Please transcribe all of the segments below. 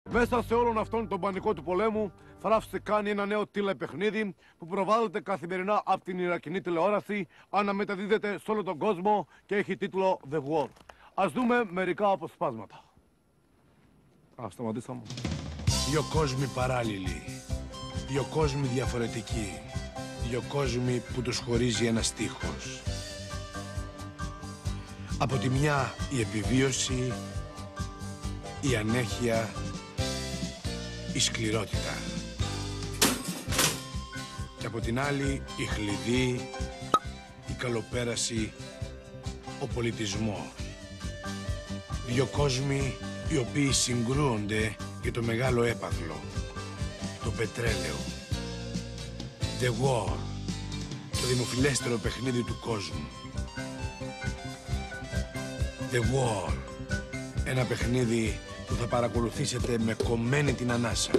Μέσα σε όλον αυτόν τον πανικό του πολέμου, Φράφτσε κάνει ένα νέο τηλεπαιχνίδι που προβάλλεται καθημερινά από την Ιρακινή τηλεόραση, αναμεταδίδεται σε όλο τον κόσμο και έχει τίτλο The War. Ας δούμε μερικά αποσπάσματα. Σταματήσαμε. Δύο κόσμοι παράλληλοι, δύο κόσμοι διαφορετικοί, δύο κόσμοι που τους χωρίζει ένας τείχος. Από τη μια η επιβίωση, η ανέχεια, η σκληρότητα. Και από την άλλη η χλειδί, η καλοπέραση, ο πολιτισμός. Δύο κόσμοι οι οποίοι συγκρούονται για το μεγάλο έπαθλο, το πετρέλαιο. The War, το δημοφιλέστερο παιχνίδι του κόσμου. The War, ένα παιχνίδι που θα παρακολουθήσετε με κομμένη την ανάσα.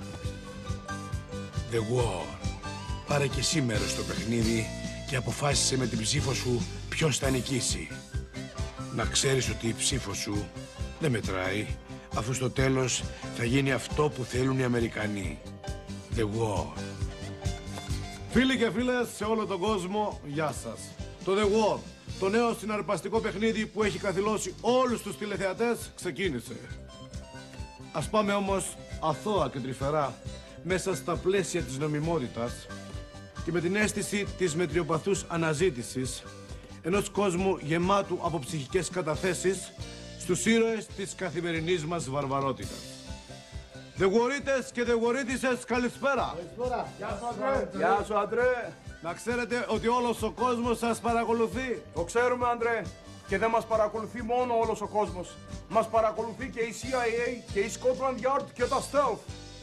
The War, πάρε και εσύ μέρος στο παιχνίδι και αποφάσισε με την ψήφο σου ποιος θα νικήσει. Να ξέρεις ότι η ψήφο σου δεν μετράει, αφού στο τέλος θα γίνει αυτό που θέλουν οι Αμερικανοί. The War. Φίλοι και φίλες σε όλο τον κόσμο, γεια σας. Το The War, το νέο συναρπαστικό παιχνίδι που έχει καθυλώσει όλους τους τηλεθεατές, ξεκίνησε. Ας πάμε όμως αθώα και τρυφερά μέσα στα πλαίσια της νομιμότητας και με την αίσθηση της μετριοπαθούς αναζήτησης ενός κόσμου γεμάτου από ψυχικές καταθέσεις στους ήρωες της καθημερινής μας βαρβαρότητας. Δεγορίτες και δεγορίτισσες, καλησπέρα. Καλησπέρα. Γεια σου, Αντρέ. Γεια σου, Αντρέ. Να ξέρετε ότι όλος ο κόσμος σας παρακολουθεί. Το ξέρουμε, Αντρέ. Και δεν μας παρακολουθεί μόνο όλος ο κόσμος. Μας παρακολουθεί και η CIA και η Scotland Yard και τα Stealth.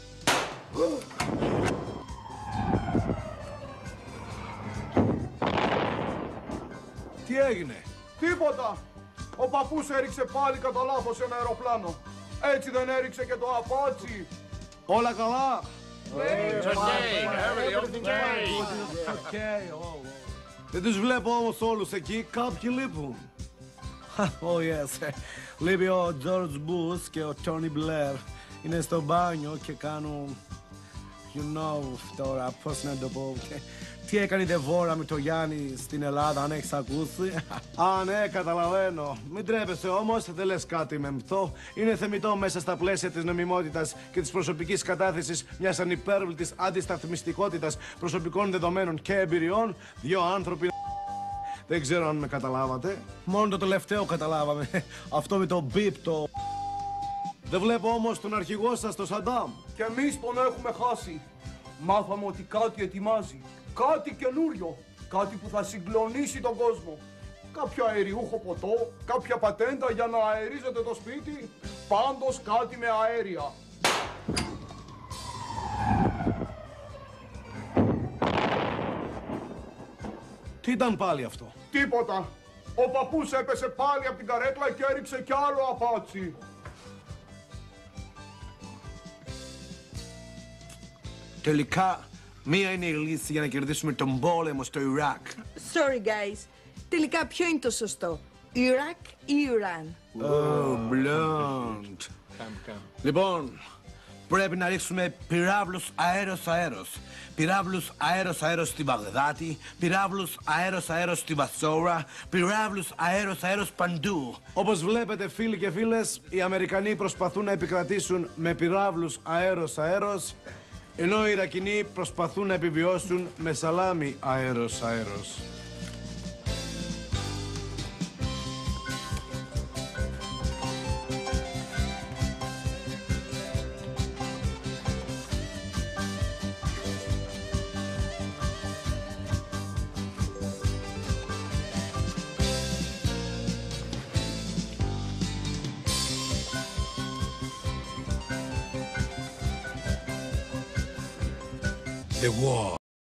Τι έγινε? Τίποτα. Ο παππούς έριξε πάλι κατά λάθος ένα αεροπλάνο. Έτσι δεν έριξε και το Apache. Όλα καλά? Δεν τους βλέπω όμως όλους εκεί, κάποιοι λείπουν. Oh yes. Λείπει ο George Bush και ο Tony Blair. Είναι στο μπάνιο και κάνουν... You know τώρα, πώς να το πω. Τι έκανε η Δεβόρα με το Γιάννη στην Ελλάδα, αν έχεις ακούσει? Α, ναι, καταλαβαίνω. Μην τρέπεσαι όμως, δεν λες κάτι μεμφθό. Είναι θεμιτό μέσα στα πλαίσια της νομιμότητας και της προσωπικής κατάθεσης μιας ανυπέρβλητης αντισταθμιστικότητας προσωπικών δεδομένων και εμπειριών, δύο άνθρωποι. Δεν ξέρω αν με καταλάβατε. Μόνο το τελευταίο καταλάβαμε. Αυτό με το μπιπ, το... Δεν βλέπω όμως τον αρχηγό σας, τον Σαντάμ. Και εμείς τον έχουμε χάσει. Μάθαμε ότι κάτι ετοιμάζει. Κάτι καινούριο. Κάτι που θα συγκλονίσει τον κόσμο. Κάποιο αεριούχο ποτό, κάποια πατέντα για να αερίζετε το σπίτι. Πάντως κάτι με αέρια. Τι ήταν πάλι αυτό? Τίποτα. Ο παππούς έπεσε πάλι από την καρέκλα και έριξε κι άλλο Apache. Τελικά, μία είναι η λύση για να κερδίσουμε τον πόλεμο στο Ιράκ. Sorry guys. Τελικά ποιο είναι το σωστό? Ιράκ ή Ιράν? Oh, blunt. Λοιπόν, πρέπει να ρίξουμε πυράβλους αέρος-αέρος. Πυράβλους αέρος-αέρος στη Βαγδάτη, πυράβλους αέρος-αέρος στη Βασόρα, πυράβλους αέρος-αέρος παντού. Όπως βλέπετε φίλοι και φίλες, οι Αμερικανοί προσπαθούν να επικρατήσουν με πυράβλους αέρος-αέρος, ενώ οι Ιρακινοί προσπαθούν να επιβιώσουν με σαλάμι αέρος-αέρος. The War,